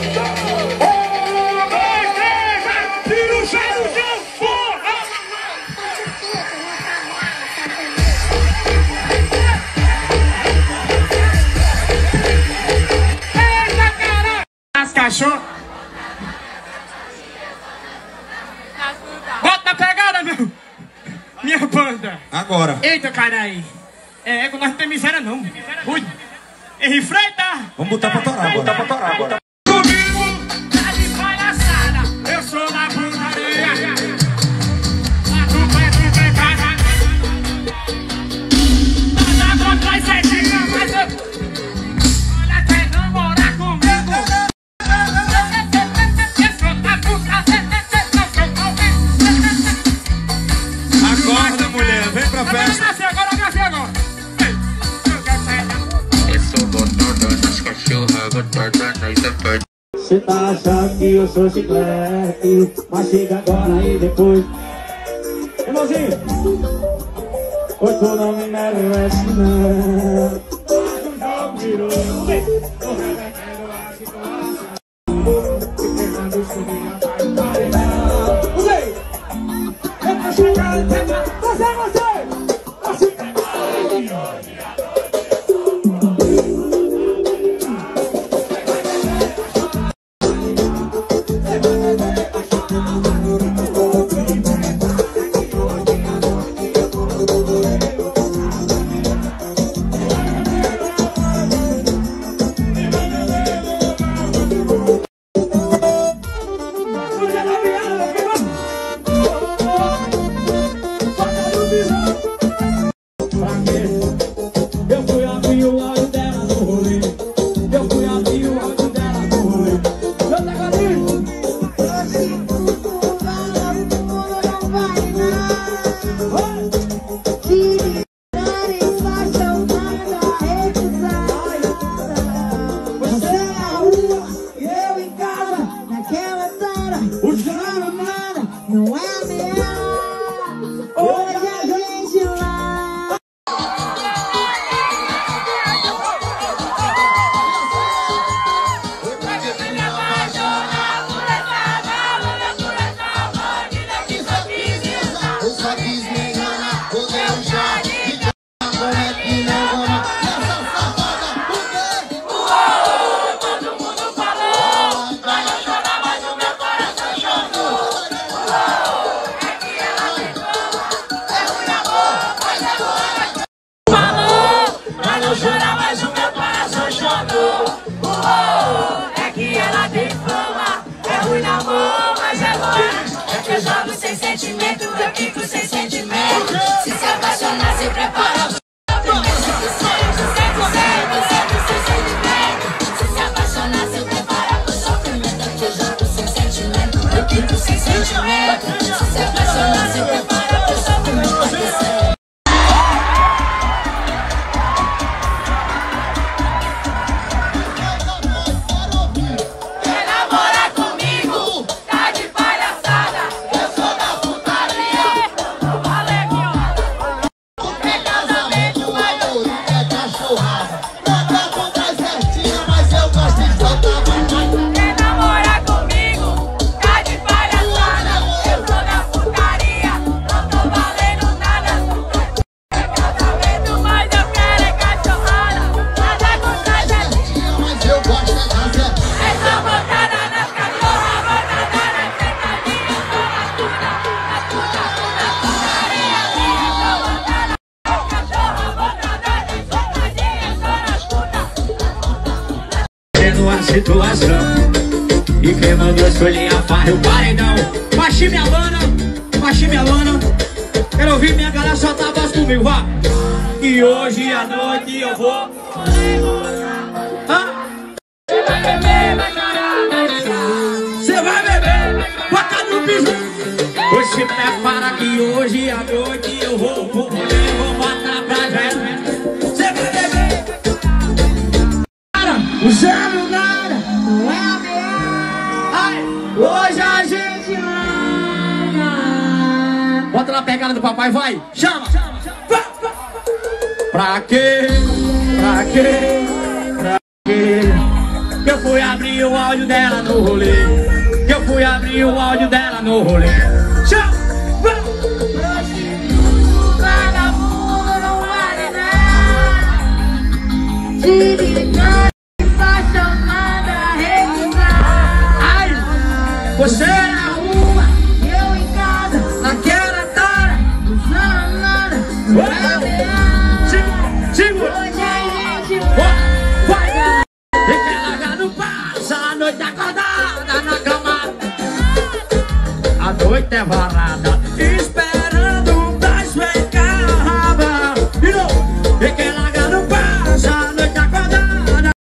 Cachorro. Bota na pegada, meu. Minha banda. Agora. Eita, caralho. É, nós não tem miséria, não. Ui. Henri Freitas. Vamos botar pra torar agora. Comigo, tá de palhaçada. Eu sou da putaria. Nada contra as ceguinhas, mas eu... Olha, quer namorar comigo? Acorda, mulher, vem pra festa. Agora. Eu sou botada nas cachorras, botada nas afetas. Cê tá achando que eu sou chiclete, mas chega agora e depois. Cremosinho, hoje tu não me merece não. O jogo virou, tô revertendo a situação. E pegando isso minha paixão. Usei! Eu tô chegando, você! Situação e quem mandou escolher a farra, o paredão. Baixi minha lona. Quero ouvir minha galera soltar a voz comigo, vá. E hoje à noite eu vou. Você vai beber, vai chorar. Você vai beber, bota no piso. Pois se prepara que hoje à noite eu vou botar pra dentro. Você vai beber. O zero nada não é a minha. Hoje a gente larga. Bota na pegada do papai, vai. Chama. Pra quê? Eu fui abrir abrir o áudio dela no rolê. Que eu fui abrir o áudio dela no rolê. Tchau! Vagabundo não vale nada. Se ligar, só chamada revisar. Ai! Você na rua, Eu em casa, naquela tara. usando nada. Segura! Hoje a gente Vai! E que ela já não passa a noite acordada na cama. A noite é varada.